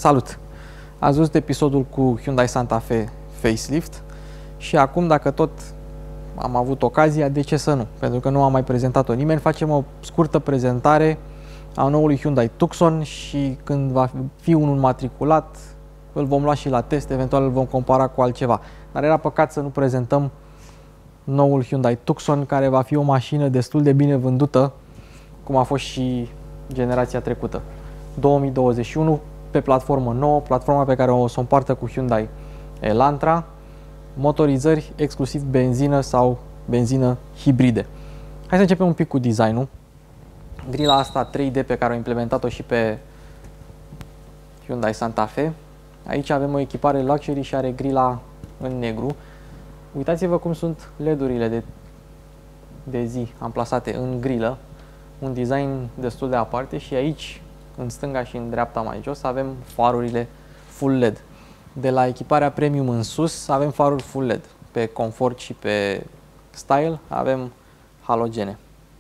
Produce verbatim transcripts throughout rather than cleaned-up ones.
Salut! Ați văzut episodul cu Hyundai Santa Fe Facelift și acum, dacă tot am avut ocazia, de ce să nu? Pentru că nu am mai prezentat-o nimeni, facem o scurtă prezentare a noului Hyundai Tucson și când va fi unul matriculat, îl vom lua și la test, eventual îl vom compara cu altceva. Dar era păcat să nu prezentăm noul Hyundai Tucson, care va fi o mașină destul de bine vândută, cum a fost și generația trecută. două mii douăzeci și unu, pe platformă nouă, platforma pe care o să o împartă cu Hyundai Elantra, motorizări exclusiv benzină sau benzină hibride. Hai să începem un pic cu designul. Grila asta trei D pe care au implementat-o și pe Hyundai Santa Fe. Aici avem o echipare luxury și are grila în negru. Uitați-vă cum sunt L E D-urile de, de zi amplasate în grilă. Un design destul de aparte și aici, în stânga și în dreapta mai jos, avem farurile full L E D. De la echiparea premium în sus avem faruri full L E D. Pe confort și pe style avem halogene.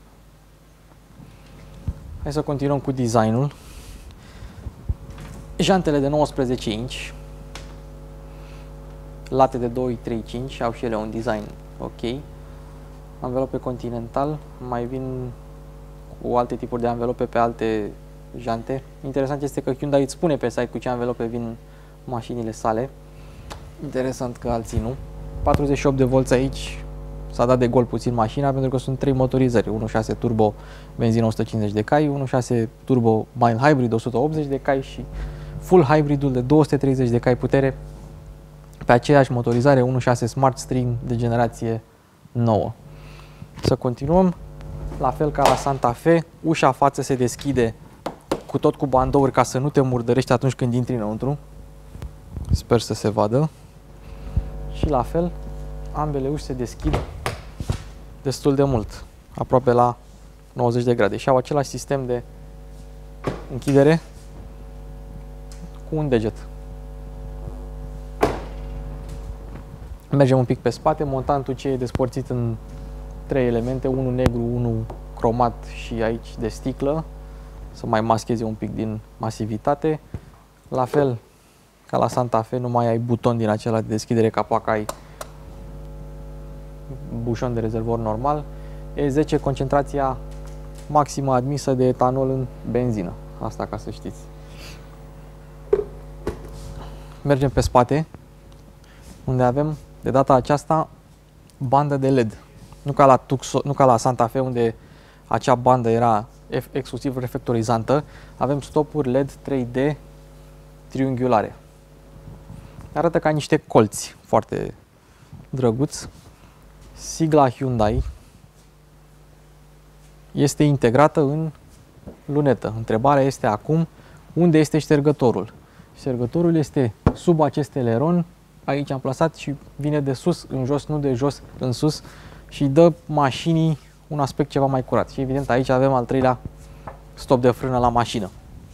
Hai să continuăm cu designul. Jantele de nouăsprezece inci, late de doi trei cinci, au și ele un design ok. Anvelope Continental, mai vin cu alte tipuri de anvelope pe alte jante. Interesant este că Hyundai îți spune pe site cu ce anvelope vin mașinile sale. Interesant că alții nu. patruzeci și opt de volți aici, s-a dat de gol puțin mașina pentru că sunt trei motorizări. unu punct șase turbo benzină o sută cincizeci de cai, unu punct șase turbo mild hybrid o sută optzeci de cai și full hybridul de două sute treizeci de cai putere pe aceeași motorizare unu punct șase Smart Stream de generație nouă. Să continuăm. La fel ca la Santa Fe, ușa față se deschide cu tot cu bandouri ca să nu te murdărești atunci când intri înăuntru. Sper să se vadă. Și la fel, ambele uși se deschid destul de mult, aproape la nouăzeci de grade și au același sistem de închidere cu un deget. Mergem un pic pe spate, montantul ce e despărțit în trei elemente, unul negru, unul cromat și aici de sticlă, să mai mascheze un pic din masivitate. La fel ca la Santa Fe, nu mai ai buton din acela de deschidere capac, ai bușon de rezervor normal. E zece concentrația maximă admisă de etanol în benzină, asta ca să știți. Mergem pe spate, unde avem de data aceasta bandă de L E D. Nu ca la Tucson, nu ca la Santa Fe, unde acea bandă era exclusiv reflectorizantă, avem stopuri L E D trei D triunghiulare. Arată ca niște colți foarte drăguți. Sigla Hyundai este integrată în lunetă. Întrebarea este acum, unde este ștergătorul? Ștergătorul este sub acest eleron, aici am plasat și vine de sus în jos, nu de jos în sus, și dă mașinii un aspect ceva mai curat. Și evident aici avem al treilea stop de frână la mașină.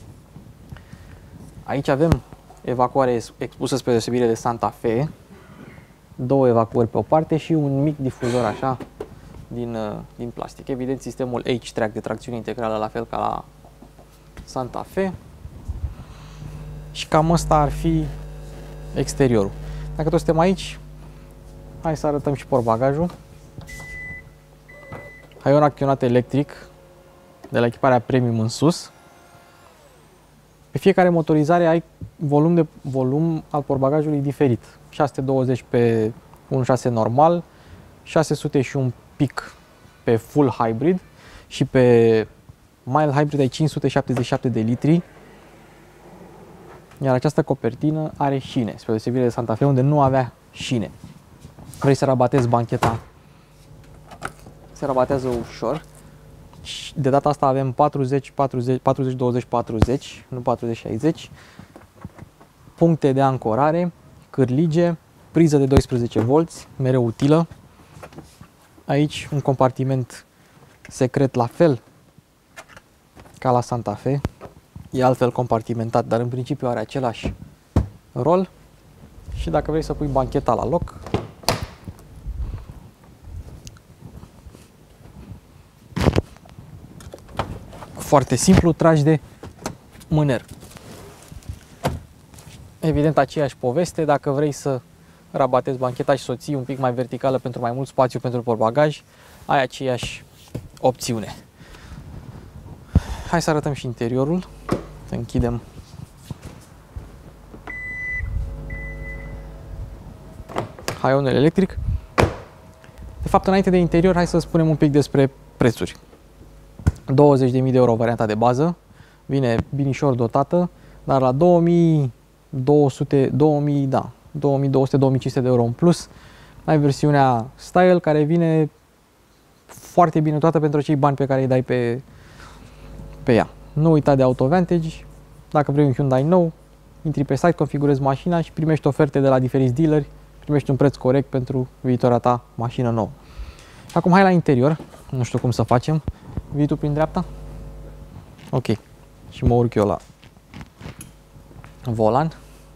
Aici avem evacuare expusă spre deosebire de Santa Fe, două evacuări pe o parte și un mic difuzor așa din, din plastic. Evident sistemul H-Track de tracțiune integrală, la fel ca la Santa Fe. Și cam ăsta ar fi exteriorul. Dacă tot suntem aici, hai să arătăm și portbagajul. Ai un acționat electric de la echiparea premium în sus. Pe fiecare motorizare ai volum, de, volum al portbagajului diferit. șase sute douăzeci pe unu punct șase normal, șase sute și un pic pe full hybrid și pe mild hybrid ai cinci sute șaptezeci și șapte de litri. Iar această copertină are șine, spre deosebire de Santa Fe, unde nu avea șine. Vrei să rabatezi bancheta, se rabatează ușor. De data asta avem patruzeci patruzeci, patruzeci douăzeci patruzeci, nu patruzeci șaizeci. Puncte de ancorare, cârlige, priză de doisprezece volți, mereu utilă. Aici un compartiment secret, la fel ca la Santa Fe. E altfel compartimentat, dar în principiu are același rol. Și dacă vrei să pui bancheta la loc, foarte simplu, tragi de mâner. Evident, aceeași poveste, dacă vrei să rabatezi bancheta și să o ții un pic mai verticală pentru mai mult spațiu pentru portbagaj, ai aceeași opțiune. Hai să arătăm și interiorul. Să închidem. Haionul electric. De fapt, înainte de interior, hai să spunem un pic despre prețuri. douăzeci de mii de euro varianta de bază, vine binișor dotată, dar la două mii două sute, două mii, da, două mii două sute, două mii cinci sute de euro în plus, ai versiunea Style, care vine foarte bine dotată pentru cei bani pe care îi dai pe, pe ea. Nu uita de AutoVantage. Dacă vrei un Hyundai nou, intri pe site, configurezi mașina și primești oferte de la diferiți dealeri, primești un preț corect pentru viitoarea ta mașină nouă. Acum hai la interior, nu știu cum să facem. Vii tu prin dreapta? Ok. Și mă urc eu la volan.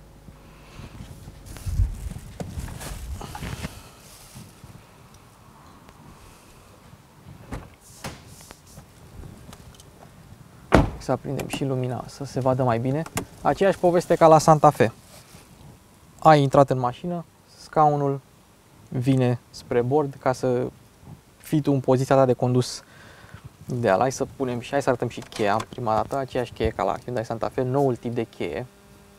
Să aprindem și lumina să se vadă mai bine. Aceeași poveste ca la Santa Fe. Ai intrat în mașină, scaunul vine spre bord ca să fii tu în poziția ta de condus ideal. Hai să punem și hai să arătăm și cheia prima dată, aceeași cheie ca la Hyundai Santa Fe, noul tip de cheie.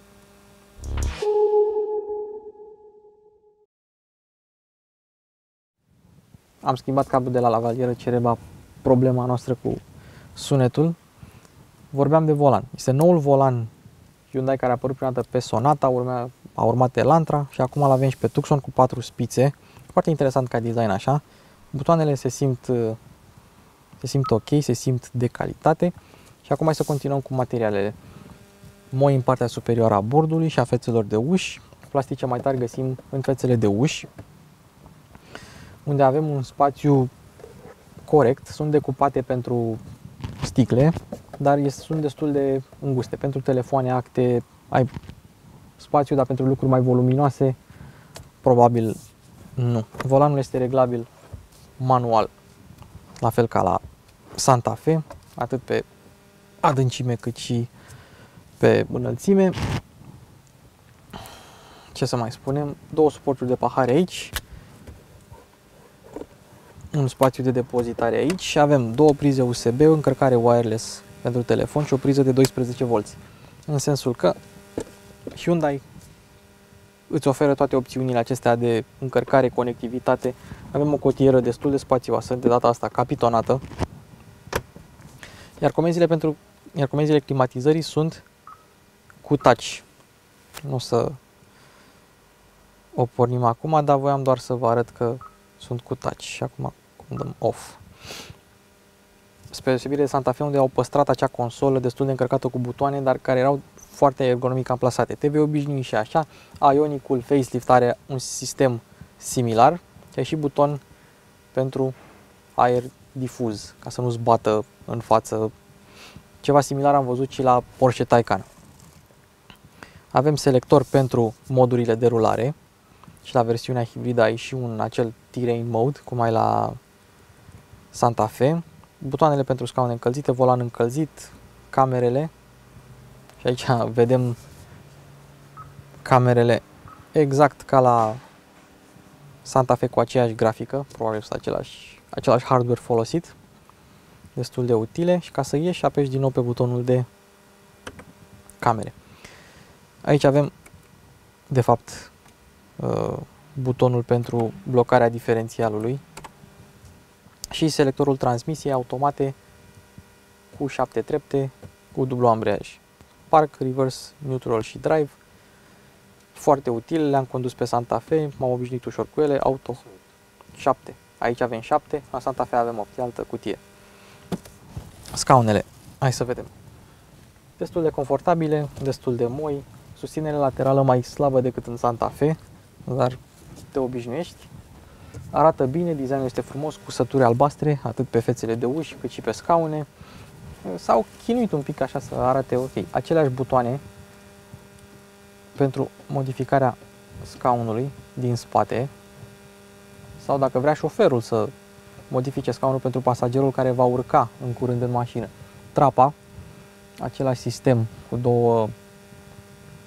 Am schimbat cablul de la lavalieră ce era problema noastră cu sunetul. Vorbeam de volan. Este noul volan Hyundai care a apărut prima dată pe Sonata, urmea, a urmat Elantra și acum îl avem și pe Tucson cu patru spițe. Foarte interesant ca design așa. Butoanele se simt, se simt ok, se simt de calitate. Și acum hai să continuăm cu materialele. Moi în partea superioară a bordului și a fețelor de uși. Plastice mai tari găsim în fețele de uși, unde avem un spațiu corect. Sunt decupate pentru sticle, dar sunt destul de înguste. Pentru telefoane, acte, ai spațiu, dar pentru lucruri mai voluminoase, probabil nu. Volanul este reglabil manual, la fel ca la Santa Fe, atât pe adâncime cât și pe înălțime. Ce să mai spunem? Două suporturi de pahare aici, un spațiu de depozitare aici și avem două prize U S B, încărcare wireless pentru telefon și o priză de doisprezece volți. În sensul că Hyundai îți oferă toate opțiunile acestea de încărcare, conectivitate. Avem o cotieră destul de spațioasă, de data asta capitonată. Iar comenzile pentru iar comenzile climatizării sunt cu touch. Nu o să o pornim acum, dar voiam doar să vă arăt că sunt cu touch. Și acum cum dăm off. Spre deosebire de Santa Fe, unde au păstrat acea consolă destul de încărcată cu butoane, dar care erau foarte ergonomic amplasate. Te vei obișnui și așa. Ionicul Facelift are un sistem similar. Ai și buton pentru aer difuz, ca să nu-ți bată în față. Ceva similar am văzut și la Porsche Taycan. Avem selector pentru modurile de rulare și la versiunea hibridă ai și un acel terrain mode, cum ai la Santa Fe. Butoanele pentru scaune încălzite, volan încălzit, camerele. Și aici vedem camerele exact ca la Santa Fe, cu aceeași grafică, probabil este același, același hardware folosit, destul de utile. Și ca să ieși, apeși din nou pe butonul de camere. Aici avem, de fapt, butonul pentru blocarea diferențialului și selectorul transmisiei automate cu șapte trepte, cu dublu ambreiaj. Park, reverse, neutral și drive. Foarte utile, le-am condus pe Santa Fe, m-am obișnuit ușor cu ele. Auto șapte. Aici avem șapte, la Santa Fe avem opt, altă cutie. Scaunele, hai să vedem. Destul de confortabile, destul de moi. Susținere laterală mai slabă decât în Santa Fe, dar te obișnuiești. Arată bine, designul este frumos, cu sături albastre, atât pe fețele de uși cât și pe scaune. S-au chinuit un pic așa să arate ok. Aceleași butoane pentru modificarea scaunului din spate, sau dacă vrea șoferul să modifice scaunul pentru pasagerul care va urca în curând în mașină. Trapa, același sistem cu două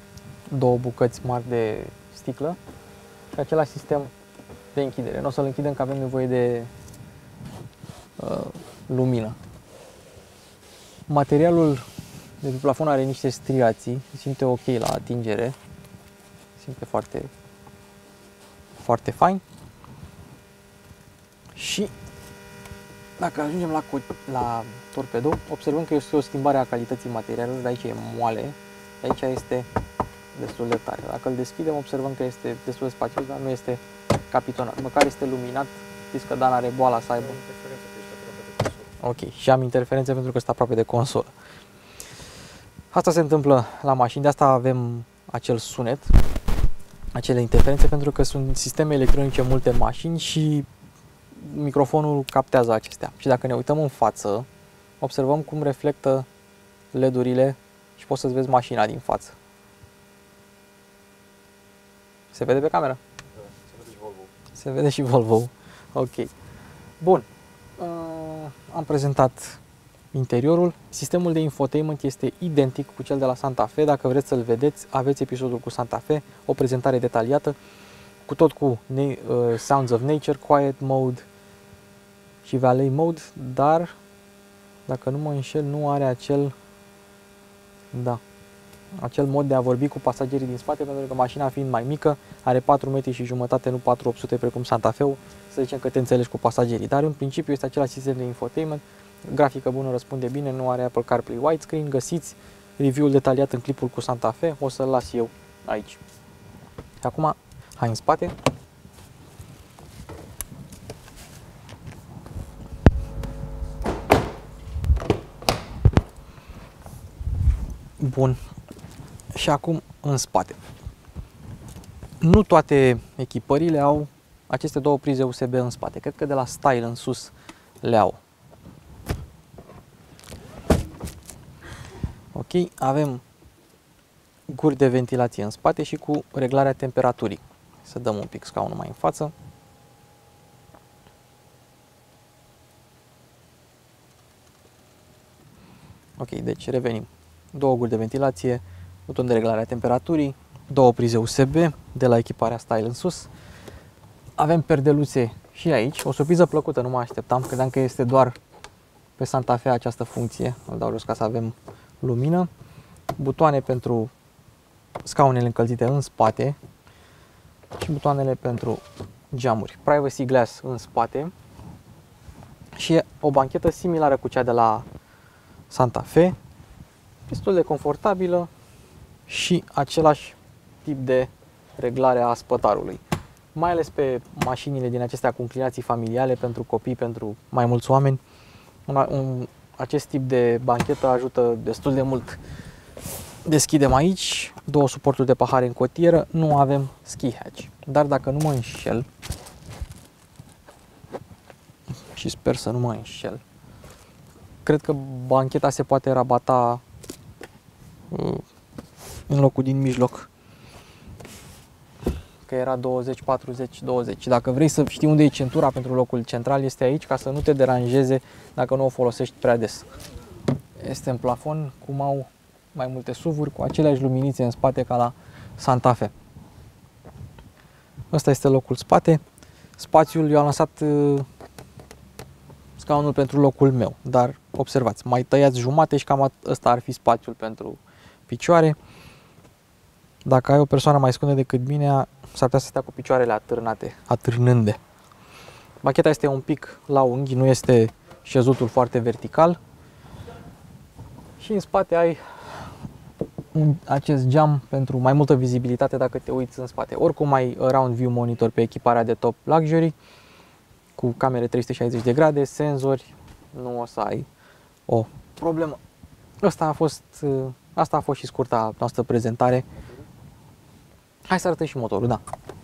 două bucăți mari de sticlă și același sistem de închidere. Nu o să-l închidem că avem nevoie de uh, lumină. Materialul de pe plafon are niște striații, se simte ok la atingere, se simte foarte, foarte fain. Și dacă ajungem la, la torpedou, observăm că este o schimbare a calității materialului, de aici e moale, de aici este destul de tare. Dacă îl deschidem, observăm că este destul de spațios, dar nu este capitonat. Măcar este luminat, știți că Dan are boala să aibă. Ok, și am interferențe pentru că este aproape de consolă. Asta se întâmplă la mașini, de asta avem acel sunet, acele interferențe, pentru că sunt sisteme electronice în multe mașini și microfonul captează acestea. Și dacă ne uităm în față, observăm cum reflectă L E D-urile și poți să-ți vezi mașina din față. Se vede pe cameră? Da, se vede și Volvo. Se vede și Volvo. Ok. Bun. Uh, am prezentat interiorul. Sistemul de infotainment este identic cu cel de la Santa Fe. Dacă vreți să-l vedeți, aveți episodul cu Santa Fe, o prezentare detaliată, cu tot cu uh, Sounds of Nature, Quiet Mode și Valet Mode, dar, dacă nu mă înșel, nu are acel, da, acel mod de a vorbi cu pasagerii din spate, pentru că mașina fiind mai mică, are patru metri și jumătate, nu patru opt sute precum Santa Fe-ul, să zicem că te înțelegi cu pasagerii, dar în principiu este același sistem de infotainment, grafică bună, răspunde bine, nu are Apple CarPlay widescreen, găsiți review-ul detaliat în clipul cu Santa Fe, o să-l las eu aici. Și acum, hai în spate. Bun. Și acum în spate. Nu toate echipările au aceste două prize U S B în spate. Cred că de la Style în sus le au. Ok, avem guri de ventilație în spate și cu reglarea temperaturii. Să dăm un pic scaunul mai în față. Ok, deci revenim. Două guri de ventilație, buton de reglare a temperaturii, două prize U S B de la echiparea Style în sus. Avem perdeluțe și aici, o surpriză plăcută, nu mă așteptam, credeam că este doar pe Santa Fe această funcție, îl dau jos ca să avem lumină. Butoane pentru scaunele încălzite în spate și butoanele pentru geamuri. Privacy glass în spate și o banchetă similară cu cea de la Santa Fe, destul de confortabilă și același tip de reglare a spătarului. Mai ales pe mașinile din acestea cu inclinații familiale, pentru copii, pentru mai mulți oameni, un, un, acest tip de banchetă ajută destul de mult. Deschidem aici, două suporturi de pahare în cotieră, nu avem ski hatch, dar dacă nu mă înșel, și sper să nu mă înșel, cred că bancheta se poate rabata în locul din mijloc, că era douăzeci, patruzeci, douăzeci. Dacă vrei să știi unde e centura pentru locul central, este aici, ca să nu te deranjeze dacă nu o folosești prea des. Este în plafon, cum au mai multe suvuri, cu aceleași luminițe în spate ca la Santa Fe. Ăsta este locul spate. Spațiul, eu am lăsat uh, scaunul pentru locul meu, dar observați, mai tăiați jumate și cam ăsta ar fi spațiul pentru picioare. Dacă ai o persoană mai scundă decât mine, s-ar putea să stea cu picioarele atârnate, atârnânde. Bacheta este un pic la unghi, nu este șezutul foarte vertical. Și în spate ai un, acest geam pentru mai multă vizibilitate dacă te uiți în spate. Oricum ai round view monitor pe echiparea de top luxury cu camere trei sute șaizeci de grade, senzori, nu o să ai o problemă. Asta a fost, asta a fost și scurta noastră prezentare. Hai să arătăm și motorul, da.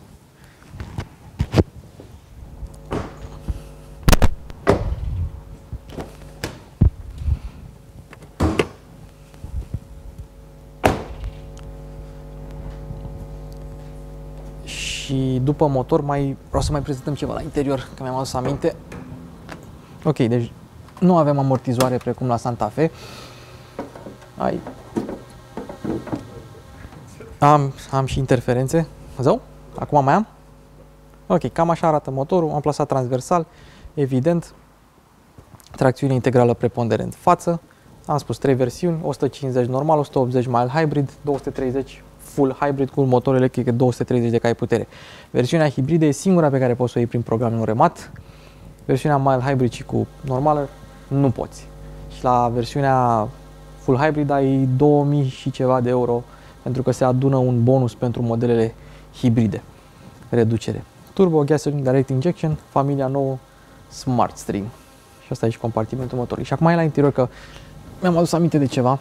Și după motor mai vreau să mai prezentăm ceva la interior, că mi-am adus aminte. Ok, deci nu avem amortizoare precum la Santa Fe. Ai Am, am și interferențe. Zău? Acum mai am? Ok, cam așa arată motorul. Am plasat transversal, evident. Tracțiune integrală preponderent față. Am spus trei versiuni, o sută cincizeci normal, o sută optzeci mild hybrid, două sute treizeci full hybrid cu motor electric de două sute treizeci de cai putere. Versiunea hibridă e singura pe care poți să o iei prin programul remat. Versiunea mild hybrid și cu normală nu poți. Și la versiunea full hybrid ai două mii și ceva de euro pentru că se adună un bonus pentru modelele hibride. Reducere. Turbo, gasoline, direct injection, familia nouă, Smart Stream. Și asta e și compartimentul motorului. Și acum e la interior că mi-am adus aminte de ceva.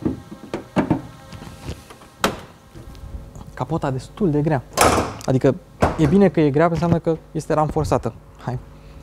Capota destul de grea. Adică e bine că e grea, înseamnă că este ranforsată. Hai.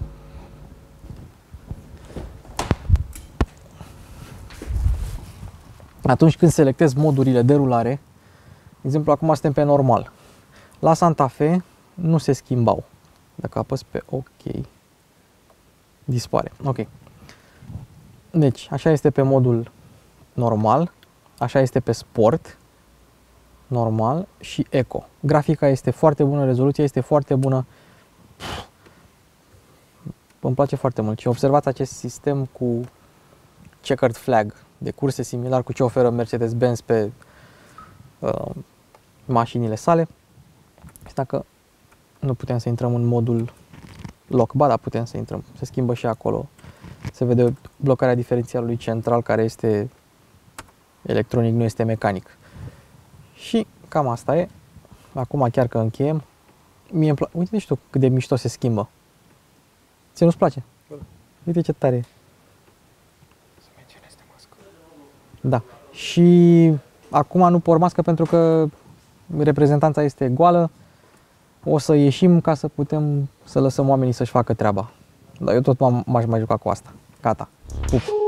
Atunci când selectez modurile de rulare, de exemplu, acum suntem pe normal. La Santa Fe nu se schimbau. Dacă apăs pe OK, dispare. Ok. Deci, așa este pe modul normal, așa este pe sport, normal și eco. Grafica este foarte bună, rezoluția este foarte bună. Pff, îmi place foarte mult. Și observați acest sistem cu checkered flag de curse similar cu ce oferă Mercedes-Benz pe uh, mașinile sale. Și dacă nu putem să intrăm în modul lock, ba da, putem să intrăm. Se schimbă și acolo. Se vede blocarea diferențialului central care este electronic, nu este mecanic. Și cam asta e. Acum chiar că încheiem. Mie îmi place. Uite și tu cât de mișto se schimbă. Ție nu-ți place? Uite ce tare e. Să menționezi de mască. Da. Și acum nu por mască pentru că reprezentanța este goală. O să ieșim ca să putem să lăsăm oamenii să-și facă treaba. Dar eu tot m-aș mai juca cu asta. Gata. Pup.